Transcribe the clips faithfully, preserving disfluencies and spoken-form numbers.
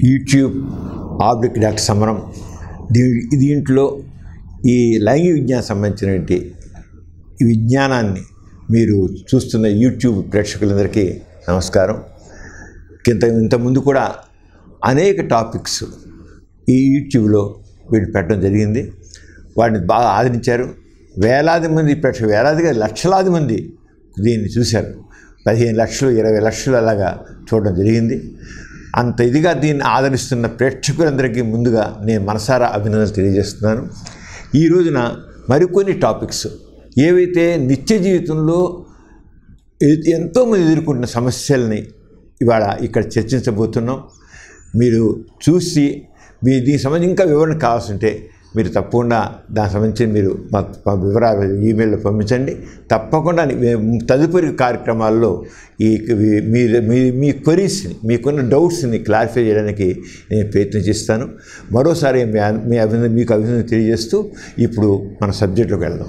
YouTube oblique doctor సమరం దీ దీంట్లో ఈ లైంగిక విజ్ఞానం సంబంధించినటువంటి ఈ విజ్ఞానాన్ని మీరు చూస్తున్న యూట్యూబ్ ప్రేక్షకులందరికీ నమస్కారం. ఇంత ఇంతకుముందు కూడా అనేక టాపిక్స్ ఈ యూట్యూబ్లో వీళ్ళు పెట్టడం జరిగింది. వాటిని బాగా ఆదరించారు. వేలాది మంది ప్రేక్షకులు, వేలాదిగా లక్షలాది మంది దీన్ని చూశారు. పదిహేను లక్షలు ఇరవై లక్షలు అలాగా చూడడం జరిగింది. అంత ఇదిగా దీన్ని ఆదరిస్తున్న ప్రేక్షకులందరికీ ముందుగా నేను మనసారా అభినందనలు తెలియజేస్తున్నాను. ఈ రోజున మరికొన్ని టాపిక్స్ ఏవైతే నిత్య జీవితంలో ఎంతోమంది ఎదుర్కొంటున్న సమస్యల్ని ఇవాళ ఇక్కడ చర్చించబోతున్నాం. మీరు చూసి మీ దీనికి సంబంధించి ఇంకా వివరణ కావాల్సి ఉంటే మీరు తప్పకుండా దానికి సంబంధించి మీరు మా వివరాలు ఈమెయిల్లో పంపించండి. తప్పకుండా తదుపరి కార్యక్రమాల్లో ఈ మీరు మీ మీ క్వరీస్ని, మీకున్న డౌట్స్ని క్లారిఫై చేయడానికి నేను ప్రయత్నం చేస్తాను. మరోసారి మీ మీ అభినందన మీకు అభినందన తెలియజేస్తూ ఇప్పుడు మన సబ్జెక్టులోకి వెళ్దాం.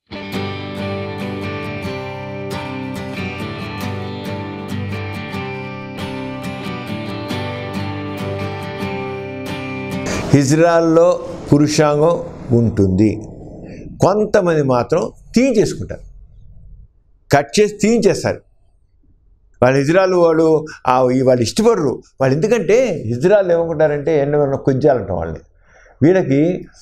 హిజ్రాల్లో పురుషాంగం ఉంటుంది. కొంతమంది మాత్రం తీయించేసుకుంటారు, కట్ చేసి తీయించేస్తారు. వాళ్ళు హిజ్రాలు వాడు వాళ్ళు ఇష్టపడరు. వాళ్ళు ఎందుకంటే హిజ్రాలు ఏమనుకుంటారంటే ఎన్నో కొజ్జాలంటాం వాళ్ళని. వీళ్ళకి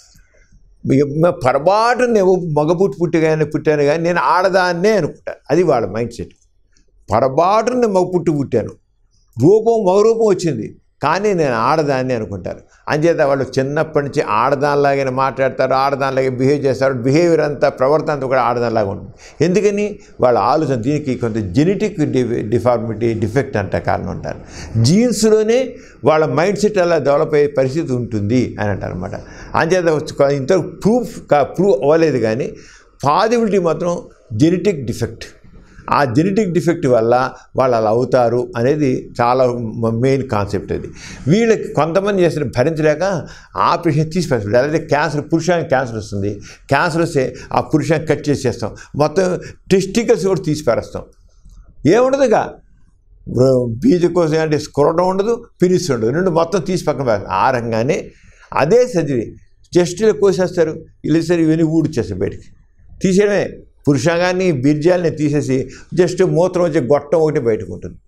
పొరపాటున మగ పుట్టి పుట్టిగానే పుట్టాను కానీ నేను ఆడదాన్నే అనుకుంటాను. అది వాళ్ళ మైండ్ సెట్. పొరపాటున మగ పుట్టి పుట్టాను, రూపం మగ రూపం వచ్చింది కానీ నేను ఆడదాన్ని అనుకుంటారు. అంచేత వాళ్ళు చిన్నప్పటి నుంచి ఆడదానిలాగానే మాట్లాడతారు, ఆడదానిలాగే బిహేవ్ చేస్తారు. బిహేవియర్ అంతా, ప్రవర్తన అంతా కూడా ఆడదానిలాగా ఉంటుంది. ఎందుకని వాళ్ళ ఆలోచన దీనికి కొంత జెనెటిక్ డిఫార్మిటీ డిఫెక్ట్ అంట కారణం అంటారు. జీన్స్లోనే వాళ్ళ మైండ్ సెట్ అలా డెవలప్ అయ్యే పరిస్థితి ఉంటుంది అని అంటారు అనమాట. అంచేత ఇంత ప్రూఫ్ ప్రూవ్ అవ్వలేదు కానీ పాజిబిలిటీ మాత్రం జెనెటిక్ డిఫెక్ట్. ఆ జెనెటిక్ డిఫెక్ట్ వల్ల వాళ్ళు అలా అవుతారు అనేది చాలా మెయిన్ కాన్సెప్ట్. అది వీళ్ళకి కొంతమంది చేసిన భరించలేక ఆపరేషన్ తీసిపేస్తారు. అలాగే క్యాన్సర్, పురుషానికి క్యాన్సర్ వస్తుంది. క్యాన్సర్ వస్తే ఆ పురుషాన్ని కట్ చేసేస్తాం, మొత్తం టెస్టికల్స్ కూడా తీసిపారేస్తాం. ఏముండదుగా బీజకోశం అంటే స్క్రోటం ఉండదు, పినిస్ ఉండదు, రెండు మొత్తం తీసి పక్కన పెడతాం. ఆ రకంగానే అదే సర్జరీ చెస్ట్లో కోసేస్తారు. ఇలా సరే ఇవన్నీ ఊడిచ్చేస్తారు, బయటికి తీసేయడమే. పురుషాంగాన్ని, బీర్జాలని తీసేసి జస్ట్ మూత్రం వచ్చే గొట్టం ఒకటి బయటకు ఉంటుంది.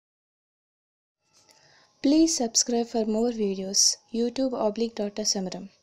Please subscribe for more videos. YouTube oblique Doctor Samaram.